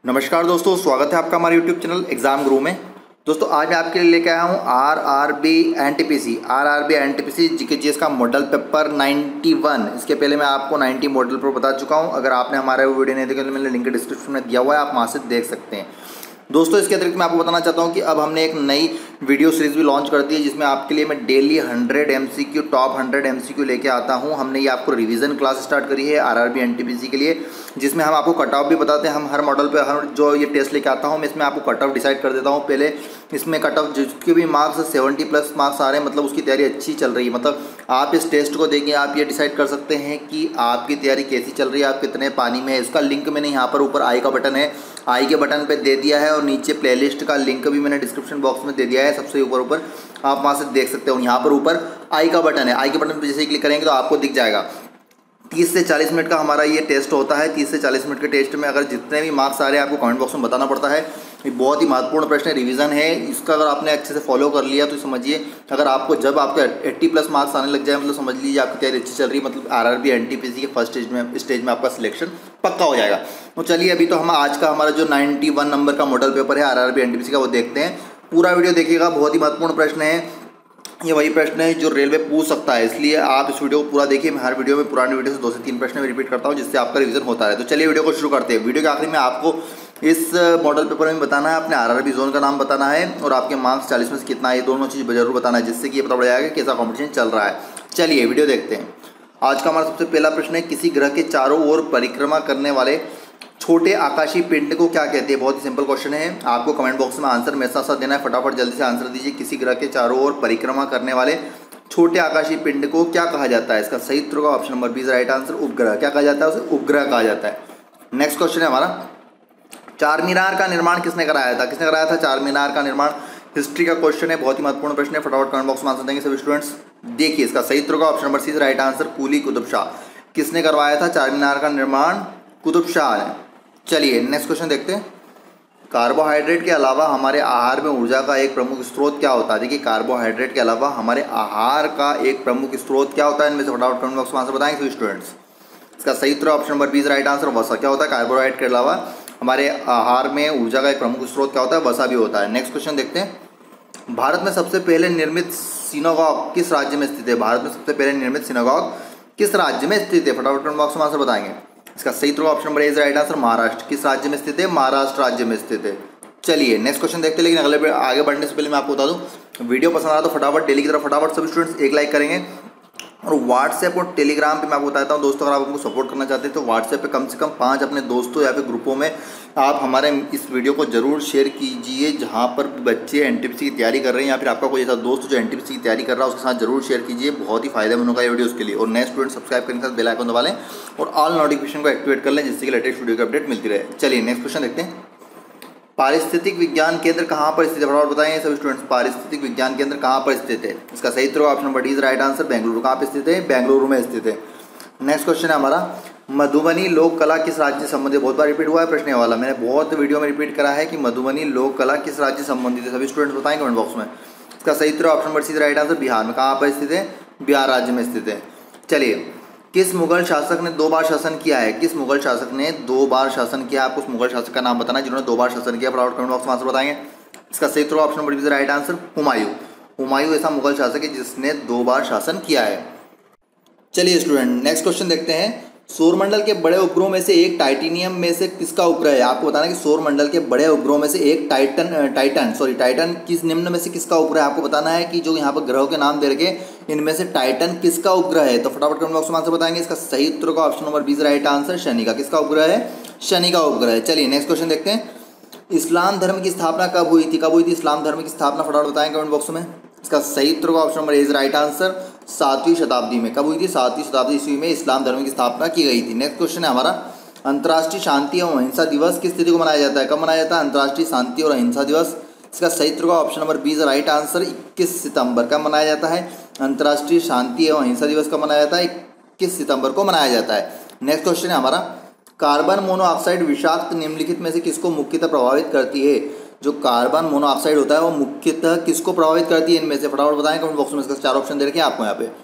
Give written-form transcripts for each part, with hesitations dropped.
नमस्कार दोस्तों, स्वागत है आपका हमारे यूट्यूब चैनल एग्जाम गुरु में। दोस्तों आज मैं आपके लिए लेके आया हूँ आरआरबी एनटीपीसी जीके जीएस का मॉडल पेपर 91। इसके पहले मैं आपको 90 मॉडल पेपर बता चुका हूँ। अगर आपने हमारा वीडियो नहीं देखा तो मैंने लिंक डिस्क्रिप्शन में दिया हुआ है, आप वहाँ से देख सकते हैं। दोस्तों इसके अतिरिक्त मैं आपको बताना चाहता हूँ कि अब हमने एक नई वीडियो सीरीज़ भी लॉन्च कर दी है, जिसमें आपके लिए मैं डेली 100 MCQ टॉप 100 MCQ लेके आता हूँ। हमने ये आपको रिवीजन क्लास स्टार्ट करी है आरआरबी एनटीपीसी के लिए, जिसमें हम आपको कट ऑफ भी बताते हैं। हम हर मॉडल पे हर जो ये टेस्ट लेके आता हूँ मैं इसमें आपको कट ऑफ डिसाइड कर देता हूँ। पहले इसमें कट ऑफ जिसके भी मार्क्स 70+ मार्क्स आ रहे हैं, मतलब उसकी तैयारी अच्छी चल रही है। मतलब आप इस टेस्ट को देखिए, आप ये डिसाइड कर सकते हैं कि आपकी तैयारी कैसी चल रही है, आप कितने पानी में है। इसका लिंक मैंने यहाँ पर ऊपर आई का बटन है, आई के बटन पे दे दिया है, और नीचे प्लेलिस्ट का लिंक भी मैंने डिस्क्रिप्शन बॉक्स में दे दिया है। सबसे ऊपर आप वहाँ से देख सकते हो। यहाँ पर ऊपर आई का बटन है, आई के बटन पे जैसे ही क्लिक करेंगे तो आपको दिख जाएगा। 30 से 40 मिनट का हमारा ये टेस्ट होता है। 30 से 40 मिनट के टेस्ट में अगर जितने भी मार्क्स आ रहे हैं आपको कमेंट बॉक्स में बताना पड़ता है। ये बहुत ही महत्वपूर्ण प्रश्न है, रिवीजन है। इसका अगर आपने अच्छे से फॉलो कर लिया तो समझिए, अगर आपको जब आपके 80+ मार्क्स आने लग जाए, मतलब समझ लीजिए आपकी तैयारी अच्छी चल रही है, मतलब आरआरबी एनटीपीसी के फर्स्ट स्टेज में आपका सिलेक्शन पक्का हो जाएगा। तो चलिए अभी तो हम आज का हमारा जो 91 नंबर का मॉडल पेपर है आरआरबी एनटीपीसी का वो देखते हैं। पूरा वीडियो देखिएगा, बहुत ही महत्वपूर्ण प्रश्न है। ये वही प्रश्न है जो रेलवे पूछ सकता है, इसलिए आप इस वीडियो को पूरा देखिए। मैं हर वीडियो में पुरानी वीडियो से 2 से 3 प्रश्न में रिपीट करता हूँ, जिससे आपका रिवीजन होता है। तो चलिए वीडियो को शुरू करते हैं। वीडियो के आखिरी में आपको इस मॉडल पेपर में बताना है, अपने आरआरबी जोन का नाम बताना है और आपके मार्क्स 40 में से कितना है, ये दोनों चीज़ जरूर बताना है, जिससे कि ये पता पड़ जाएगा कि कैसा कॉम्पिटिशन चल रहा है। चलिए वीडियो देखते हैं। आज का हमारा सबसे पहला प्रश्न है, किसी ग्रह के चारों ओर परिक्रमा करने वाले छोटे आकाशीय पिंड को क्या कहते हैं। बहुत ही सिंपल क्वेश्चन है, आपको कमेंट बॉक्स में आंसर मेरे साथ साथ देना है। फटाफट जल्दी से आंसर दीजिए। किसी ग्रह के चारों ओर परिक्रमा करने वाले छोटे आकाशीय पिंड को क्या कहा जाता है। इसका सही उत्तर होगा option number B right answer, उपग्रह। क्या कहा जाता है उसे? उपग्रह कहा जाता है। नेक्स्ट क्वेश्चन है हमारा, चार मीनार का निर्माण किसने कराया था? किसने कराया था चार मीनार का निर्माण? हिस्ट्री का क्वेश्चन है, बहुत ही महत्वपूर्ण प्रश्न है। फटाफट कमेंट बॉक्स में आंसर देंगे सभी स्टूडेंट्स। देखिए इसका सही उत्तर होगा option number C right answer, Quli Qutb Shah. किसने करवाया था चार मीनार का निर्माण? कुतुब शाह ने। चलिए नेक्स्ट क्वेश्चन देखते हैं। कार्बोहाइड्रेट के अलावा हमारे आहार में ऊर्जा का एक प्रमुख स्रोत क्या होता है? देखिए कार्बोहाइड्रेट के अलावा हमारे आहार का एक प्रमुख स्रोत क्या होता है? इनमें से फटाफट कमेंट बॉक्स में आंसर बताएंगे सभी स्टूडेंट्स। इसका सही उत्तर option number B right answer, वसा। क्या होता है? कार्बोहाइड्रेट के अलावा हमारे आहार में ऊर्जा का एक प्रमुख स्रोत क्या होता है? वसा भी होता है। नेक्स्ट क्वेश्चन देखते हैं। भारत में सबसे पहले निर्मित सिनागॉग किस राज्य में स्थित है? भारत में सबसे पहले निर्मित सिनागॉग किस राज्य में स्थित है? फटाफट कमेंट बॉक्स में आंसर बताएंगे। इसका सही उत्तर option number A right answer, Maharashtra. किस राज्य में स्थित है? महाराष्ट्र राज्य में स्थित है। चलिए नेक्स्ट क्वेश्चन देखते हैं, लेकिन आगे बढ़ने से पहले मैं आपको बता दूं, वीडियो पसंद आ तो फटाफट डेली की तरफ फटाफट सभी स्टूडेंट्स एक लाइक करेंगे। और व्हाट्सएप और टेलीग्राम पे मैं आपको बताता हूँ दोस्तों, अगर आप हमको सपोर्ट करना चाहते हैं तो व्हाट्सएप पे कम से कम 5 अपने दोस्तों या फिर ग्रुपों में आप हमारे इस वीडियो को जरूर शेयर कीजिए, जहाँ पर बच्चे एनटीपीसी की तैयारी कर रहे हैं या फिर आपका कोई ऐसा दोस्त जो एनटीपीसी की तैयारी कर रहा है उसके साथ जरूर शेयर कीजिए। बहुत ही फायदेमंद होगा ये वीडियो उसके लिए। और नए स्टूडेंट सब्सक्राइब करने के साथ बेल आइकन दबा लें और ऑल नोटिफिकेशन को एक्टिवेट कर लें, जिससे कि लेटेस्ट वीडियो की अपडेट मिलती रहे। चलिए नेक्स्ट क्वेश्चन देखते हैं। पारिस्थितिक विज्ञान केंद्र कहाँ पर स्थित है? फटाफट बताएंगे सभी स्टूडेंट्स। पारिस्थितिक विज्ञान केंद्र कहाँ पर स्थित है? इसका सही उत्तर option number D is right answer, Bengaluru. कहाँ पर स्थित है? बेंगलुरु में स्थित है। नेक्स्ट क्वेश्चन है हमारा, मधुबनी लोक कला किस राज्य से संबंधित? बहुत बार रिपीट हुआ है प्रश्न वाला, मैंने बहुत वीडियो में रिपीट करा है कि मधुबनी लोक कला किस राज्य से संबंधित है। सभी स्टूडेंट्स बताएंगे कमेंट बॉक्स में। इसका सही उत्तर option number C right answer, Bihar में। कहाँ पर स्थित है? बिहार राज्य में स्थित है। चलिए, किस मुगल शासक ने 2 बार शासन किया है? किस मुगल शासक ने 2 बार शासन किया? आपको उस मुगल शासक का नाम बताना है जिन्होंने 2 बार शासन किया। फटाफट कमेंट बॉक्स में आंसर बताएंगे। इसका सही उत्तर option number B right answer, Humayun. Humayun ऐसा मुगल शासक है जिसने 2 बार शासन किया है। चलिए स्टूडेंट नेक्स्ट क्वेश्चन देखते हैं। सौरमंडल के बड़े उपग्रहों में से एक टाइटेनियम में से किसका उपग्रह है? आपको बताना है कि सौरमंडल के बड़े उपग्रहों में से एक टाइटन किस निम्न में से किसका उपग्रह है? आपको बताना है कि जो यहाँ पर ग्रहों के नाम दे रखे इनमें से टाइटन किसका उपग्रह है? तो फटाफट कमेंट बॉक्स में आंसर बताएंगे। इसका सही उत्तर का option number B right answer, Shani का। किसका उपग्रह है? शनि का उपग्रह है। चलिए नेक्स्ट क्वेश्चन देखते हैं। इस्लाम धर्म की स्थापना कब हुई थी? कब हुई थी इस्लाम धर्म की स्थापना? फटाफट बताएंगे कमेंट बॉक्स में। इसका सही उत्तर का option number A right answer, 7वीं शताब्दी में। कब हुई थी? 7वीं शताब्दी ईस्वी में इस्लाम धर्म की स्थापना की गई थी। नेक्स्ट क्वेश्चन है हमारा, अंतर्राष्ट्रीय शांति एवं अहिंसा दिवस किस तिथि को मनाया जाता है? कब मनाया जाता है अंतर्राष्ट्रीय शांति और अहिंसा दिवस? इसका सही उत्तर का option number B right answer, 21 सितंबर। का मनाया जाता है अंतर्राष्ट्रीय शांति एवं अहिंसा दिवस? कब मनाया जाता है? 21 सितंबर को मनाया जाता है। नेक्स्ट क्वेश्चन है हमारा, कार्बन मोनोऑक्साइड विषाक्त निम्नलिखित में से किसको मुख्यतः प्रभावित करती है? जो कार्बन मोनोऑक्साइड होता है वो मुख्यतः किसको प्रभावित करती है इनमें से? फटाफट बताएं कमेंट बॉक्स में। इसका 4 ऑप्शन दे रखे हैं आपको यहाँ पे।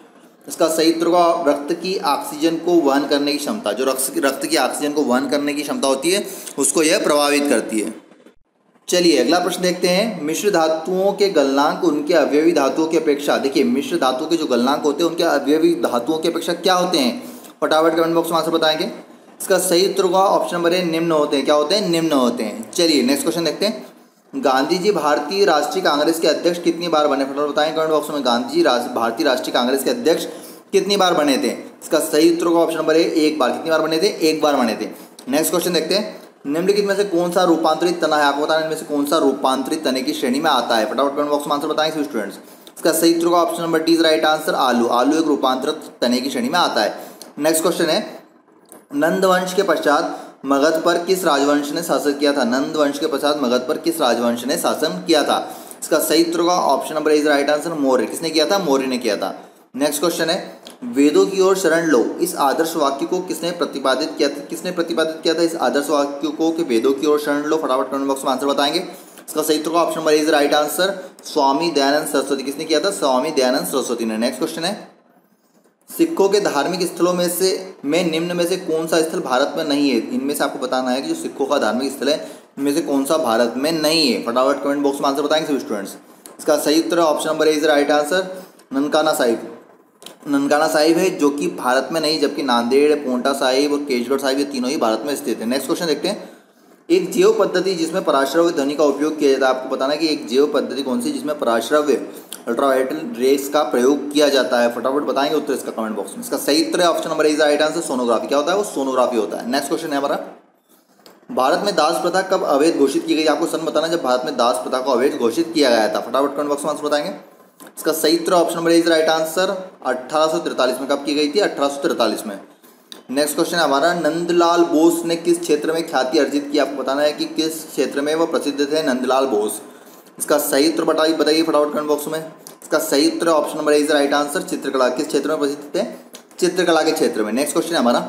इसका सही उत्तर होगा रक्त की ऑक्सीजन को वहन करने की क्षमता। जो रक्त की ऑक्सीजन को वहन करने की क्षमता होती है उसको यह प्रभावित करती है। चलिए अगला प्रश्न देखते हैं। मिश्र धातुओं के गलनांक उनके अवयवी धातुओं की अपेक्षा, देखिए मिश्र धातुओं के जो गलनांक होते हैं उनके अवयवी धातुओं की अपेक्षा क्या होते हैं? फटाफट कमेंट बॉक्स में आंसर बताएंगे। इसका सही उत्तर होगा ऑप्शन नंबर ए निम्न होते हैं। क्या होते हैं? निम्न होते हैं। चलिए नेक्स्ट क्वेश्चन देखते हैं। गांधी जी भारतीय राष्ट्रीय कांग्रेस के अध्यक्ष कितनी बार बने? फटाफट बताएं कमेंट बॉक्स में। गांधी जी भारतीय राष्ट्रीय कांग्रेस के अध्यक्ष कितनी बार बने थे? इसका सही उत्तर होगा ऑप्शन नंबर ए एक बार। कितनी बार बने थे? एक बार बने थे। नेक्स्ट क्वेश्चन देखते हैं। निम्नलिखित में से कौन सा रूपांतरित तना है? आपको बताना इनमें से कौन सा रूपांतरित तने की श्रेणी में आता है? फटाफट कमेंट बॉक्स में आंसर बताएंगे स्टूडेंट्स। इसका सही उत्तर होगा option number D is right answer, आलू। आलू एक रूपांतरित तने की श्रेणी में आता है। नेक्स्ट क्वेश्चन है। नंद वंश के पश्चात मगध पर किस राजवंश ने शासन किया था? नंद वंश के पश्चात मगध पर किस राजवंश ने शासन किया था? इसका सही उत्तर होगा option number A is right answer, Maurya. किसने किया था? मौर्य ने किया था। नेक्स्ट क्वेश्चन है। वेदों की ओर शरण लो, इस आदर्श वाक्य को किसने प्रतिपादित किया था? किसने प्रतिपादित किया था इस आदर्श वाक्य को कि वेदों की ओर शरण लो? फटाफट कमेंट बॉक्स में आंसर बताएंगे। इसका सही उत्तर होगा option number A is right answer, Swami Dayanand Saraswati. किसने किया था? स्वामी दयानंद सरस्वती ने। नेक्स्ट क्वेश्चन है। सिखों के धार्मिक स्थलों में निम्न में से कौन सा स्थल भारत में नहीं है? इनमें से आपको बताना है कि जो सिखों का धार्मिक स्थल है इनमें से कौन सा भारत में नहीं है। फटाफट कमेंट बॉक्स में आंसर बताएंगे सभी स्टूडेंट्स। इसका सही उत्तर है option number A is right answer, Nankana Sahib. Nankana Sahib है जो कि भारत में नहीं, जबकि नांदेड़, पोंटा साहिब और केशगढ़ साहिब ये तीनों ही भारत में स्थित है। नेक्स्ट क्वेश्चन देखते हैं। एक जैव पद्धति जिसमें पराश्रव्य ध्वनि का उपयोग किया जाता है, आपको बताना है कि एक जैव पद्धति कौन सी जिसमें पराश्रव्य अल्ट्रावायलेट रेस का प्रयोग किया जाता है? फटाफट बताएंगे उत्तर इसका कमेंट बॉक्स में। इसका सही उत्तर है option number is right answer, sonography. क्या होता है? वो सोनोग्राफी होता है। नेक्स्ट क्वेश्चन है हमारा। भारत में दास प्रथा कब अवैध घोषित की गई? आपको सन बताना जब भारत में दास प्रथा को अवैध घोषित किया गया था। फटाफट कमेंट बॉक्स में आंसर बताएंगे। इसका सही उत्तर option number is right answer, 1843 में। कब की गई थी? 1843 में। नेक्स्ट क्वेश्चन है हमारा। नंदलाल बोस ने किस क्षेत्र में ख्याति अर्जित की? आपको बताना है कि किस क्षेत्र में वो प्रसिद्ध थे नंदलाल बोस। इसका सही उत्तर बताइए फटाफट कमेंट बॉक्स में। इसका सही उत्तर option number is right answer, चित्रकला। किस क्षेत्र में प्रसिद्ध थे? चित्रकला के क्षेत्र में। नेक्स्ट क्वेश्चन है हमारा।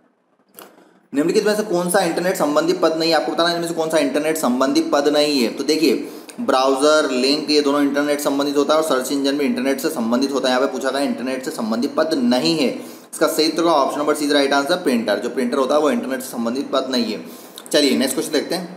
निम्नलिखित में से कौन सा इंटरनेट संबंधी पद नहीं है? आपको बताना है इनमें से कौन सा इंटरनेट संबंधी पद नहीं है। तो देखिए ब्राउजर, लिंक, ये दोनों इंटरनेट संबंधित होता है और सर्च इंजन भी इंटरनेट से संबंधित होता है। यहाँ पे पूछा गया इंटरनेट से संबंधित पद नहीं है। इसका सही उत्तर होगा option number C is right answer, printer. जो प्रिंटर होता है वो इंटरनेट से संबंधित पद नहीं है। चलिए नेक्स्ट क्वेश्चन देखते हैं।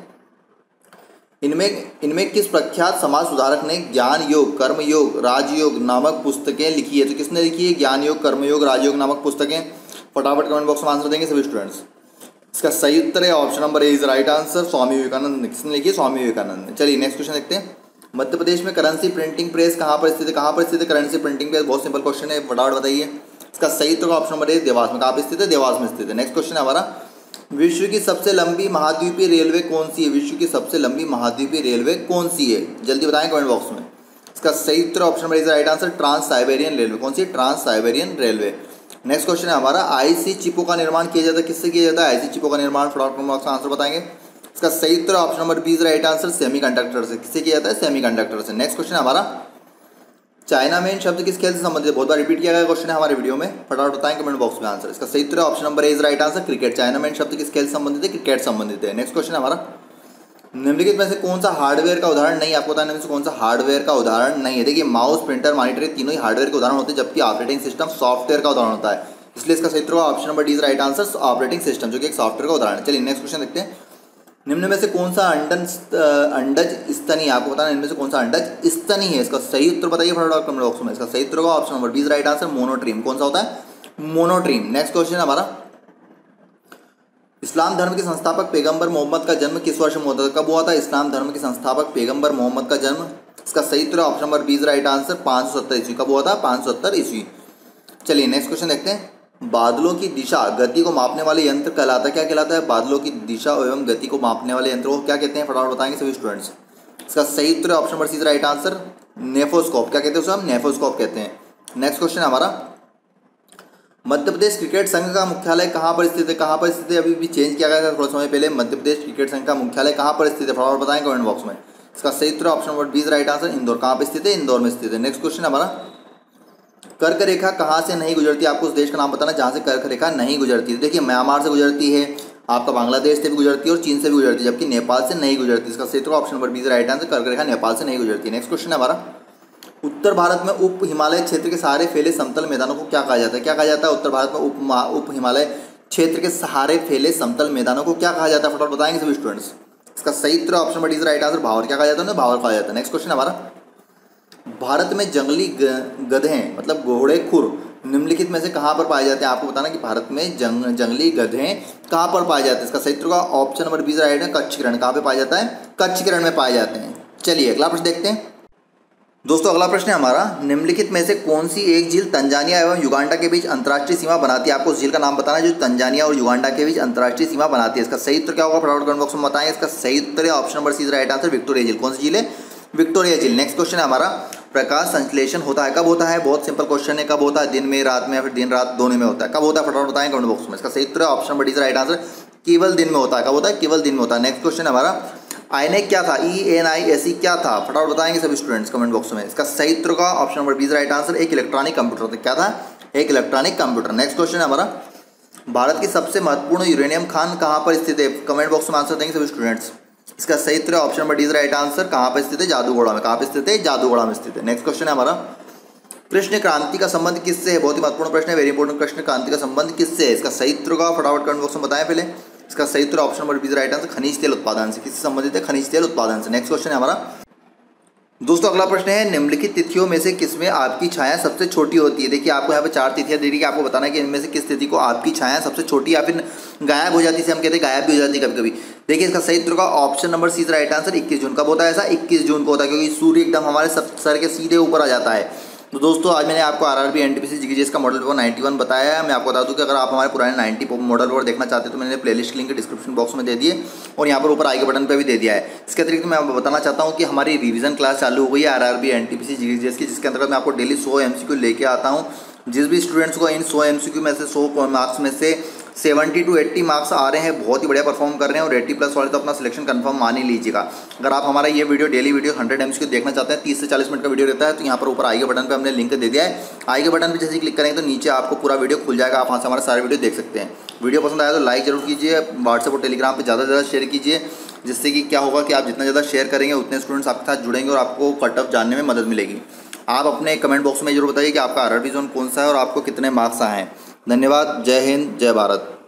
इनमें किस प्रख्यात समाज सुधारक ने ज्ञान योग, कर्म योग, राजयोग नामक पुस्तकें लिखी है? तो किसने लिखी है ज्ञान योग, कर्म योग, राजयोग नामक पुस्तकें? फटाफट कमेंट बॉक्स में आंसर देंगे सभी स्टूडेंट्स। इसका सही उत्तर है option number A is right answer, Swami Vivekananda ने। किसने लिखी है? स्वामी विवेकानंद ने। चलिए नेक्स्ट क्वेश्चन देखते हैं। मध्य प्रदेश में करेंसी प्रिंटिंग प्रेस कहाँ पर स्थित है? कहाँ पर स्थित है करेंसी प्रिंटिंग प्रेस? बहुत सिंपल क्वेश्चन है, फटाफट बताइए। इसका सही उत्तर ऑप्शन नंबर ए देवास में। कहाँ पर स्थित है? देवास में स्थित है। नेक्स्ट क्वेश्चन है हमारा। विश्व की सबसे लंबी महाद्वीपीय रेलवे कौन सी है? विश्व की सबसे लंबी महाद्वीपीय रेलवे कौन सी है? जल्दी बताएं कमेंट बॉक्स में। इसका सही उत्तर option number is right answer, Trans Siberian Railway. कौन सी? Trans Siberian Railway. Next question है हमारा। आईसी चिपों का निर्माण किया जाता है, किससे किया जाता है? आईसी चिपों का निर्माण फटाफट कमेंट बॉक्स में आंसर बताएंगे। इसका सही उत्तर option number B is right answer, semiconductor से। किससे किया जाता है? सेमीकंडक्टर से। नेक्स्ट क्वेश्चन है हमारा। चाइना मैन शब्द किस खेल से संबंधित है? बहुत बार रिपीट किया गया क्वेश्चन है हमारे वीडियो में, फटाफट बताएं कमेंट बॉक्स में आंसर। इसका सही उत्तर option number A is right answer, cricket. Chinaman शब्द किस खेल से संबंधित है? क्रिकेट संबंधित है। नेक्स्ट क्वेश्चन है हमारा। निम्नलिखित में से कौन सा हार्डवेयर का उदाहरण नहीं? आपको बताना है इनमें से कौन सा हार्डवेयर का उदाहरण नहीं है। देखिए माउस, प्रिंटर, मॉनिटर तीनों ही हार्डवेयर के उदाहरण होते हैं, जबकि ऑपरेटिंग सिस्टम सॉफ्टवेयर का उदाहरण होता है। इसलिए इसका सही उत्तर option number D is right answer, operating system, जो कि एक सॉफ्टवेयर का उदाहरण है। चलिए नेक्स्ट क्वेश्चन देखते हैं। निम्न में से कौन सा अंडज स्तनी है? आपको बताना है इनमें से कौन सा अंडज स्तनी है। इसका सही उत्तर बताइए फटाफट कमेंट बॉक्स में। इसका सही उत्तर होगा option number B is right answer, monotreme. कौन सा होता है? मोनोट्रीम। नेक्स्ट क्वेश्चन हमारा। इस्लाम धर्म के संस्थापक पैगंबर मोहम्मद का जन्म किस वर्ष में हुआ था? कब हुआ था इस्लाम धर्म के संस्थापक पैगंबर मोहम्मद का जन्म? इसका सही उत्तर option number B is right answer, 570 ईस्वी। कब हुआ था? 570 ईस्वी। चलिए नेक्स्ट क्वेश्चन देखते हैं। बादलों की दिशा गति को मापने वाले यंत्र कहलाता है, क्या कहलाता है? बादलों की दिशा एवं गति को मापने वाले यंत्र को क्या कहते हैं? फटाफट बताएंगे सभी स्टूडेंट्स। इसका सही उत्तर option number C is right answer, nephoscope. क्या कहते हैं उसे? हम नेफोस्कोप कहते हैं। नेक्स्ट क्वेश्चन हमारा। मध्य प्रदेश क्रिकेट संघ का मुख्यालय कहाँ पर स्थित है? कहाँ पर स्थित है? अभी भी चेंज किया गया था थोड़ा समय पहले। मध्य प्रदेश क्रिकेट संघ का मुख्यालय कहाँ पर स्थित है? फटाफट बताएं कमेंट बॉक्स में। इसका सही उत्तर option number B is right answer, Indore. कहाँ पर स्थित है? इंदौर में स्थित है। नेक्स्ट क्वेश्चन हमारा। कर्क रेखा कहाँ से नहीं गुजरती? आपको उस देश का नाम बताना जहाँ से कर्क रेखा नहीं गुजरती। देखिए म्यांमार से गुजरती है, आपका बांग्लादेश से भी गुजरती है और चीन से भी गुजरती है, जबकि नेपाल से नहीं गुजरती। इसका सही उत्तर option number B is right answer, कर्क रेखा नेपाल से नहीं गुजरती। नेक्स्ट क्वेश्चन है हमारा। उत्तर भारत में उप हिमालय क्षेत्र के सहारे फैले समतल मैदानों को क्या कहा जाता है? क्या कहा जाता है? उत्तर भारत में उप हिमालय क्षेत्र के सहारे फैले समतल मैदानों को क्या कहा जाता है? फटाफट बताएंगे सभी स्टूडेंट्स। इसका सही उत्तर option number D is right answer, भावर। क्या कहा जाता है? भावर कहा जाता है। नेक्स्ट क्वेश्चन हमारा, भारत में जंगली गधे मतलब घोड़े खुर निम्नलिखित में से कहाँ पर पाए जाते हैं? आपको बताना कि भारत में जंगली गधे कहाँ पर पाए जाते हैं। इसका सही उत्तर का ऑप्शन नंबर बी राइट है, कच्छ किरण। कहाँ पे पाए जाता है? कच्छ किरण में पाए जाते हैं। चलिए अगला प्रश्न देखते हैं। दोस्तों अगला प्रश्न है हमारा, निम्नलिखित में से कौन सी एक झील तंजानिया एवं युगांडा के बीच अंतर्राष्ट्रीय सीमा बनाती है? आपको उस झील का नाम बताना है जो तंजानिया और युगांडा के बीच अंतर्राष्ट्रीय सीमा बनाती है। इसका सही उत्तर क्या होगा? फटाफट कमेंट बॉक्स में बताएं। इसका सही उत्तर है option number C right answer, Victoria झील। कौन सी झील है? विक्टोरिया झील। नेक्स्ट क्वेश्चन है हमारा, प्रकाश संश्लेषण होता है कब होता है? बहुत सिंपल क्वेश्चन है। कब होता है? दिन में, रात में, या फिर दिन रात दोनों में होता है? कब होता है? फटाफट बताएं कमेंट बॉक्स में। इसका सही उत्तर है option number D right answer, केवल दिन में होता है। कब होता है? केवल दिन में होता है। नेक्स्ट क्वेश्चन हमारा, आईएनएक क्या था? ENIAC क्या था? फटाफट बताएंगे सभी स्टूडेंट्स कमेंट बॉक्स में। इसका सही उत्तर का option number B right answer, एक इलेक्ट्रॉनिक कंप्यूटर। क्या था? एक इलेक्ट्रॉनिक कंप्यूटर। नेक्स्ट क्वेश्चन है हमारा, भारत की सबसे महत्वपूर्ण यूरेनियम खान कहाँ पर स्थित है? कमेंट बॉक्स में आंसर देंगे सभी स्टूडेंट्स। इसका सही उत्तर option number D right answer, कहाँ पर स्थित है? जादूगोड़ा में। कहाँ पर स्थित है? जादूगोड़ा में स्थित है। नेक्स्ट क्वेश्चन है हमारा, कृष्ण क्रांति का संबंध किससे है? बहुत ही महत्वपूर्ण प्रश्न है, वेरी इंपॉर्टेंट। कृष्ण क्रांति का संबंध किससे है? इसका सही उत्तर का फटाफट कमेंट बॉक्स में बताएं पहले। इसका सही उत्तर option number B right answer, खनिज तेल उत्पादन से। किससे संबंधित है? खनिज तेल उत्पादन से। नेक्स्ट क्वेश्चन है हमारा, दोस्तों अगला प्रश्न है, निम्नलिखित तिथियों में से किसमें आपकी छाया सबसे छोटी होती है? देखिए आपको यहाँ पे 4 तिथियां दे दी कि आपको बताना है कि इनमें से किस तिथि को आपकी छाया सबसे छोटी या फिर गायब हो जाती है, हम कहते हैं गायब भी हो जाती है कभी कभी। देखिए इसका सही उत्तर का option number C right answer, 21 जून। कब होता है ऐसा? 21 जून को होता है, क्योंकि सूर्य एकदम हमारे सर के सीधे ऊपर आ जाता है। तो दोस्तों आज मैंने आपको RRB NTPC GKGS का मॉडल पेपर 91 बताया है। मैं आपको बता दूं कि अगर आप हमारे पुराने 90 मॉडल पेपर देखना चाहते हैं तो मैंने प्लेलिस्ट लिंक डिस्क्रिप्शन बॉक्स में दे दिए और यहाँ पर ऊपर आई के बटन पर भी दे दिया है। इसके अतिरिक्त मैं आपको बताना चाहता हूँ कि हमारी रिवीजन क्लास चालू हो गई है RRB NTPC GKGS की, जिसके अंतर्गत मैं आपको डेली 100 MCQ लेके आता हूँ। जिस भी स्टूडेंट्स को इन 100 MCQ में से 100 मार्क्स में से 70 to 80 मार्क्स आ रहे हैं, बहुत ही बढ़िया परफॉर्म कर रहे हैं और 80+ वाले तो अपना सिलेक्शन कंफर्म मान ही लीजिएगा। अगर आप हमारा ये वीडियो डेली वीडियो 100 MCQ देखना चाहते हैं, 30 से 40 मिनट का वीडियो रहता है, तो यहाँ पर ऊपर आई के बटन पे हमने लिंक दे दिया है। आई के बटन पे जैसे क्लिक करेंगे तो नीचे आपको पूरा वीडियो खुल जाएगा, आप वहाँ से हमारे सारे वीडियो देख सकते हैं। वीडियो पसंद आया तो लाइक जरूर कीजिए, व्हाट्सएप और टेलीग्राम पर ज़्यादा से ज़्यादा शेयर कीजिए, जिससे कि क्या होगा कि आप जितना ज़्यादा शेयर करेंगे उतने स्टूडेंट्स आपके साथ जुड़ेंगे और आपको कट ऑफ जानने में मदद मिलेगी। आप अपने कमेंट बॉक्स में जरूर बताइए कि आपका RRB जोन कौन सा है और आपको कितने मार्क्स आए हैं। धन्यवाद। जय हिंद, जय भारत।